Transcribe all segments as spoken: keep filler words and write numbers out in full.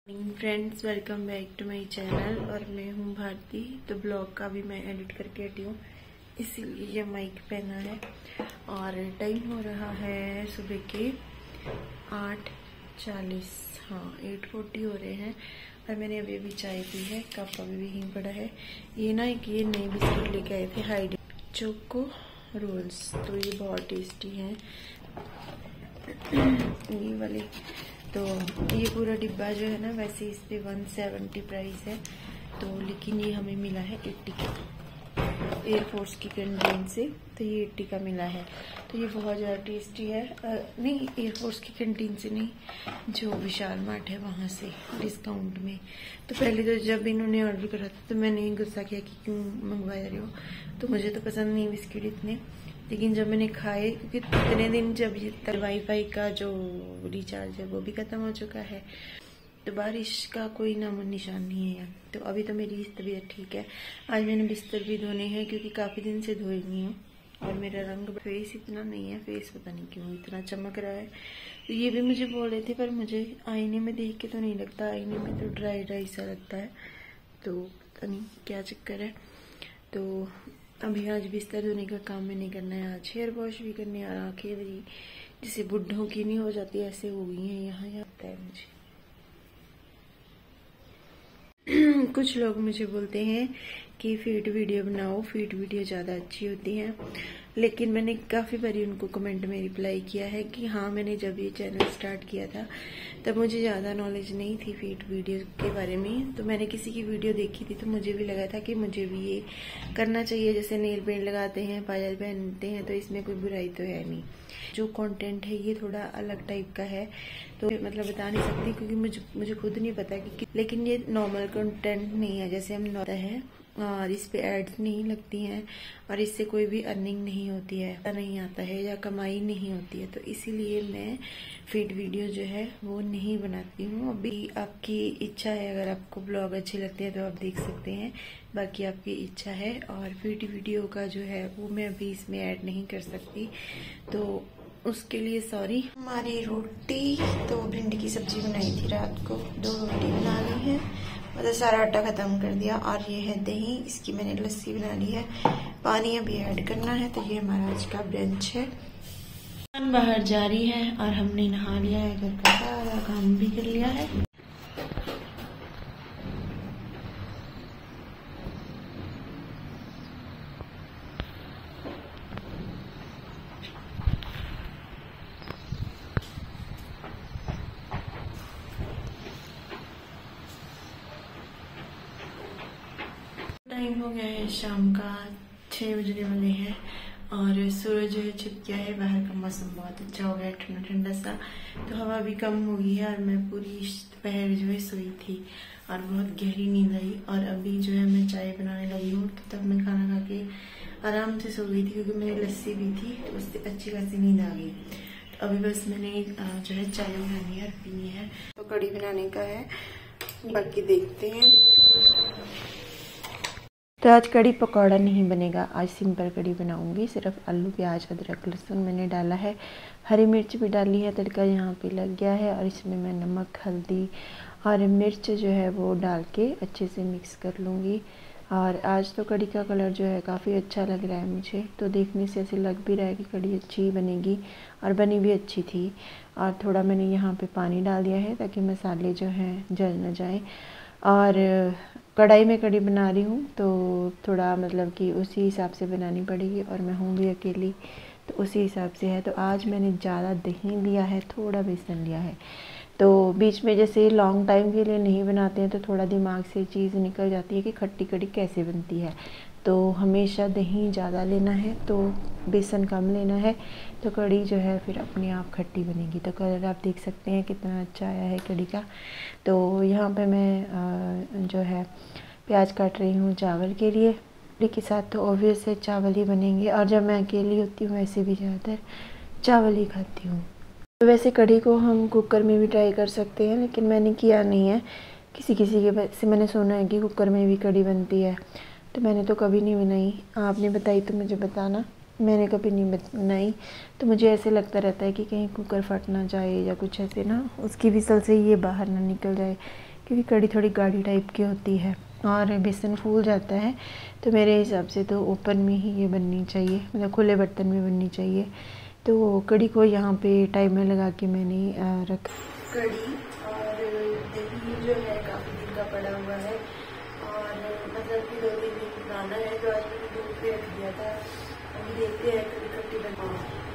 Friends, welcome back to my channel. और मैं हूं भारती। तो ब्लॉग का भी मैं एडिट करके हटी हूँ, इसीलिए ये माइक पहना है। और टाइम हो रहा है सुबह के आठ चालीस, हाँ आठ चालीस हो रहे हैं। और मैंने अभी अभी चाय पी है, कप अभी भी यहीं पड़ा है। ये ना एक ये नए बिस्कुट लेके आए थे, हाइड चोको रोल्स, तो ये बहुत टेस्टी हैं ये वाले। तो ये पूरा डिब्बा जो है ना, वैसे इस पे वन सेवेंटी प्राइस है, तो लेकिन ये हमें मिला है एट्टी का, एयरफोर्स की कैंटीन से। तो ये एट्टी का मिला है, तो ये बहुत ज़्यादा टेस्टी है। आ, नहीं, एयरफोर्स की कैंटीन से नहीं, जो विशाल मार्ट है वहाँ से डिस्काउंट में। तो पहले तो जब इन्होंने ऑर्डर करा था तो मैंने गुस्सा किया कि क्यों मंगवा रहे हो, तो मुझे तो पसंद नहीं बिस्किट इतने। लेकिन जब मैंने खाए, क्योंकि इतने दिन जब ये वाईफाई का जो रिचार्ज है वो भी खत्म हो चुका है, तो बारिश का कोई नामो निशान नहीं है। तो अभी तो मेरी तबीयत ठीक है। आज मैंने बिस्तर भी धोने हैं, क्योंकि काफ़ी दिन से धोई नहीं हूँ। और मेरा रंग फेस इतना नहीं है, फेस पता नहीं क्यों इतना चमक रहा है। तो ये भी मुझे बोल रहे थे, पर मुझे आईने में देख के तो नहीं लगता, आईने में तो ड्राई ड्राई सा लगता है। तो पता नहीं क्या चक्कर है। तो अभी आज बिस्तर धोने का काम मैंने करना है, आज हेयर वॉश भी करने, और आँखें भी जैसे बुढ़ों की नहीं हो जाती ऐसे हो गई हैं यहाँ, यहाँ आता है मुझे। कुछ लोग मुझे बोलते हैं कि फीड वीडियो बनाओ, फीड वीडियो ज़्यादा अच्छी होती है। लेकिन मैंने काफ़ी बारी उनको कमेंट में रिप्लाई किया है कि हाँ, मैंने जब ये चैनल स्टार्ट किया था तब मुझे ज़्यादा नॉलेज नहीं थी फीड वीडियो के बारे में। तो मैंने किसी की वीडियो देखी थी, तो मुझे भी लगा था कि मुझे भी ये करना चाहिए। जैसे नेल पेंट लगाते हैं, पायल पहनते हैं, तो इसमें कोई बुराई तो है नहीं। जो कंटेंट है ये थोड़ा अलग टाइप का है, तो मतलब बता नहीं सकती, क्योंकि मुझे मुझे खुद नहीं पता कि, लेकिन ये नॉर्मल कंटेंट नहीं है जैसे हम नॉर्मल है। और इस पे एड्स नहीं लगती हैं, और इससे कोई भी अर्निंग नहीं होती है, नहीं आता है या कमाई नहीं होती है। तो इसीलिए मैं फीड वीडियो जो है वो नहीं बनाती हूँ। अभी आपकी इच्छा है, अगर आपको ब्लॉग अच्छे लगते हैं तो आप देख सकते हैं, बाकी आपकी इच्छा है। और फीड वीडियो का जो है वो मैं अभी इसमें ऐड नहीं कर सकती, तो उसके लिए सॉरी। हमारी रोटी तो भिंडी की सब्जी बनाई थी रात को, दो रोटी बना ली है, मतलब सारा आटा खत्म कर दिया। और ये है दही, इसकी मैंने लस्सी बना ली है, पानी अभी ऐड करना है। तो ये हमारा आज का ब्रंच है। बाहर जारी है और हमने नहा लिया है, घर का सारा काम भी कर लिया है। टाइम हो गया है शाम का, छः बजने वाले हैं, और सूरज जो है छिप गया है। बाहर का मौसम बहुत अच्छा हो गया है, ठंडा ठंडा सा, तो हवा भी कम हो गई है। और मैं पूरी दोपहर जो है सोई थी और बहुत गहरी नींद आई। और अभी जो है मैं चाय बनाने लगी हूँ, तो तब मैं खाना खा के आराम से सो गई थी, क्योंकि मैंने लस्सी भी थी, तो उससे अच्छी खासी नींद आ गई। तो अभी बस मैंने जो है चाय बनानी है और पीनी है। तो कढ़ी बनाने का है, बाकी देखते हैं। तो आज कड़ी पकौड़ा नहीं बनेगा, आज सिंपल कड़ी बनाऊंगी। सिर्फ आलू प्याज अदरक लहसुन मैंने डाला है, हरी मिर्च भी डाली है, तड़का यहाँ पे लग गया है। और इसमें मैं नमक हल्दी और मिर्च जो है वो डाल के अच्छे से मिक्स कर लूँगी। और आज तो कड़ी का कलर जो है काफ़ी अच्छा लग रहा है मुझे, तो देखने से ऐसे लग भी रहा है कि कड़ी अच्छी ही बनेगी, और बनी भी अच्छी थी। और थोड़ा मैंने यहाँ पर पानी डाल दिया है ताकि मसाले जो हैं जल न जाए। और कढ़ाई में कढ़ी बना रही हूँ, तो थोड़ा मतलब कि उसी हिसाब से बनानी पड़ेगी, और मैं हूँ भी अकेली, तो उसी हिसाब से है। तो आज मैंने ज़्यादा दही लिया है, थोड़ा बेसन लिया है। तो बीच में जैसे लॉन्ग टाइम के लिए नहीं बनाते हैं, तो थोड़ा दिमाग से चीज़ निकल जाती है कि खट्टी कढ़ी कैसे बनती है। तो हमेशा दही ज़्यादा लेना है, तो बेसन कम लेना है, तो कढ़ी जो है फिर अपने आप खट्टी बनेगी। तो कलर आप देख सकते हैं कितना अच्छा आया है कढ़ी का। तो यहाँ पे मैं जो है प्याज काट रही हूँ चावल के लिए। कढ़ी के साथ तो ऑब्वियस है चावल ही बनेंगे, और जब मैं अकेली होती हूँ वैसे भी ज़्यादातर चावल ही खाती हूँ। तो वैसे कढ़ी को हम कुकर में भी ट्राई कर सकते हैं, लेकिन मैंने किया नहीं है। किसी किसी के से मैंने सुना है कि कुकर में भी कढ़ी बनती है, तो मैंने तो कभी नहीं बनाई। आपने बताई तो मुझे बताना, मैंने कभी नहीं बनाई। तो मुझे ऐसे लगता रहता है कि कहीं कुकर फट ना जाए या कुछ ऐसे ना, उसकी विसल से ये बाहर ना निकल जाए, क्योंकि कड़ी थोड़ी गाढ़ी टाइप की होती है और बेसन फूल जाता है। तो मेरे हिसाब से तो ओपन में ही ये बननी चाहिए, मतलब खुले बर्तन में बननी चाहिए। तो कड़ी को यहाँ पे टाइमर लगा के मैंने रख कड़ी और दही जो है काफ़ी दिन का पड़ा हुआ है और मतलब कि दो तीन दिन पुराना है, तो आज मैंने दूध पे रख दिया था। अभी देखते हैं कड़ी खट्टी बना।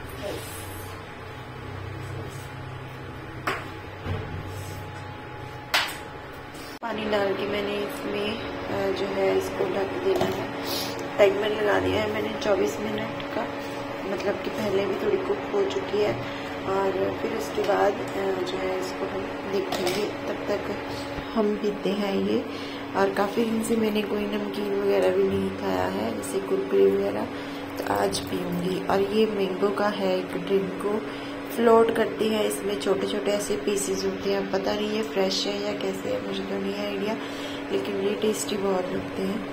पानी डाल के मैंने इसमें जो है इसको ढक देना है। टाइमर लगा दिया है मैंने चौबीस मिनट का, मतलब कि पहले भी थोड़ी कुक हो चुकी है और फिर उसके बाद जो है इसको हम देखेंगे। तब तक हम पीते हैं ये। और काफ़ी दिन से मैंने कोई नमकीन वगैरह भी नहीं खाया है, जैसे कुरकुरे वगैरह, तो आज पीऊँगी। और ये मैंगो का है एक ड्रिंक को फ्लोट करती है, इसमें छोटे छोटे ऐसे पीसेस होते हैं। पता नहीं ये फ्रेश है या कैसे है, मुझे तो नहीं आइडिया, लेकिन ये टेस्टी बहुत लगते हैं।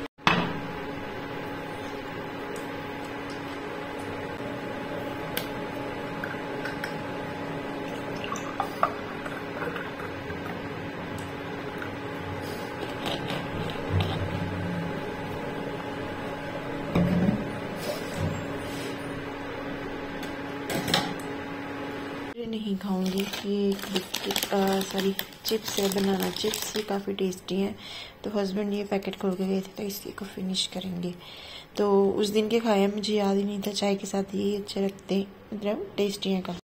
नहीं खाऊंगी। ये बिस्किट सॉरी चिप्स है, बनाना चिप्स, ये काफ़ी टेस्टी हैं। तो हस्बैंड ये पैकेट खोल के गए थे, तो इसी को फिनिश करेंगे। तो उस दिन के खाए मुझे याद ही नहीं था, चाय के साथ ये अच्छे लगते हैं, मतलब टेस्टी हैं काफ़ी।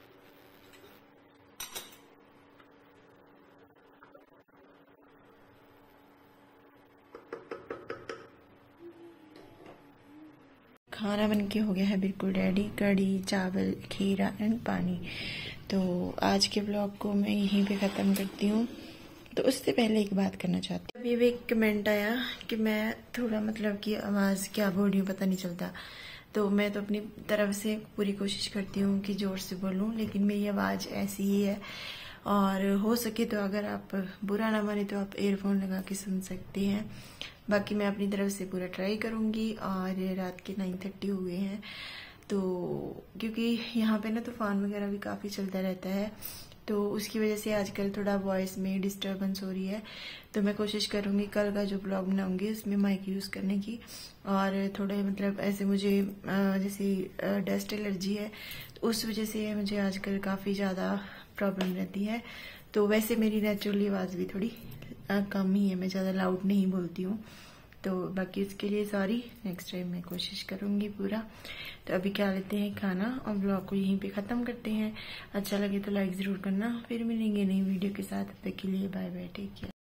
खाना बन के हो गया है बिल्कुल रेडी, कड़ी, चावल, खीरा एंड पानी। तो आज के ब्लॉग को मैं यहीं पे ख़त्म करती हूँ। तो उससे पहले एक बात करना चाहती हूँ। अभी एक कमेंट आया कि मैं थोड़ा मतलब कि आवाज़ क्या बोल रही हूँ पता नहीं चलता, तो मैं तो अपनी तरफ से पूरी कोशिश करती हूँ कि ज़ोर से बोलूँ, लेकिन मेरी आवाज़ ऐसी ही है। और हो सके तो अगर आप बुरा ना माने तो आप एयरफोन लगा के सुन सकते हैं। बाकी मैं अपनी तरफ से पूरा ट्राई करूँगी। और रात के नाइन थर्टी हुए हैं, तो क्योंकि यहाँ पे ना तूफान वगैरह भी काफ़ी चलता रहता है, तो उसकी वजह से आजकल थोड़ा वॉइस में डिस्टर्बेंस हो रही है। तो मैं कोशिश करूँगी कल का जो ब्लॉग बनाऊँगी उसमें माइक यूज़ करने की। और थोड़े मतलब ऐसे मुझे जैसे डस्ट एलर्जी है, तो उस वजह से मुझे आजकल काफ़ी ज़्यादा प्रॉब्लम रहती है। तो वैसे मेरी नेचुरली आवाज़ भी थोड़ी कम ही है, मैं ज़्यादा लाउड नहीं बोलती हूँ। तो बाकी उसके लिए सॉरी, नेक्स्ट टाइम मैं कोशिश करूँगी पूरा। तो अभी क्या लेते हैं खाना और ब्लॉग को यहीं पे ख़त्म करते हैं। अच्छा लगे तो लाइक ज़रूर करना। फिर मिलेंगे नई वीडियो के साथ, तब तक के लिए बाय बाय, टेक केयर।